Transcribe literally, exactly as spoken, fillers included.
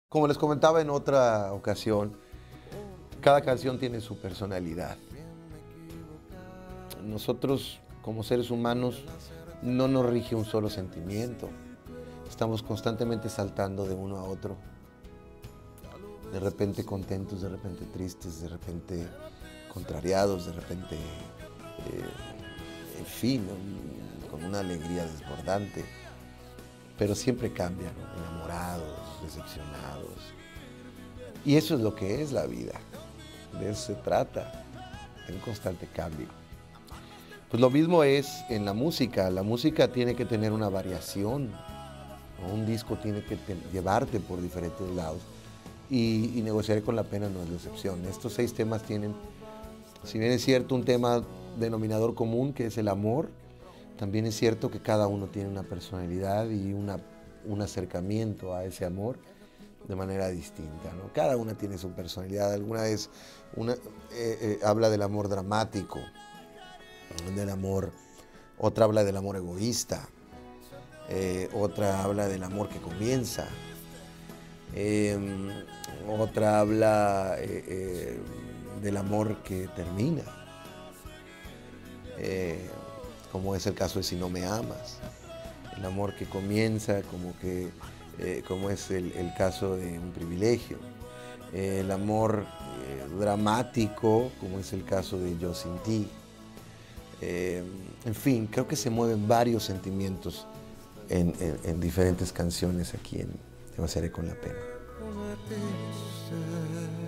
Como les comentaba en otra ocasión, cada canción tiene su personalidad. Nosotros, como seres humanos, no nos rige un solo sentimiento. Estamos constantemente saltando de uno a otro. De repente contentos, de repente tristes, de repente contrariados, de repente, eh, en fin, un- con una alegría desbordante. Pero siempre cambian, ¿no? Enamorados, decepcionados. Y eso es lo que es la vida. De eso se trata, de un constante cambio. Pues lo mismo es en la música. La música tiene que tener una variación, ¿no? Un disco tiene que te- llevarte por diferentes lados. Y, y Negociaré con la pena no es la excepción. Estos seis temas tienen, si bien es cierto, un tema denominador común que es el amor, también es cierto que cada uno tiene una personalidad y una, un acercamiento a ese amor de manera distinta, ¿no? Cada una tiene su personalidad. Alguna vez una, eh, eh, habla del amor dramático, del amor, otra habla del amor egoísta, eh, otra habla del amor que comienza, eh, otra habla eh, eh, del amor que termina, eh, como es el caso de Si no me amas, el amor que comienza, como, que, eh, como es el, el caso de Un privilegio, eh, el amor eh, dramático, como es el caso de Yo sin ti. Eh, en fin, creo que se mueven varios sentimientos en, en, en diferentes canciones aquí en Negociaré con la pena.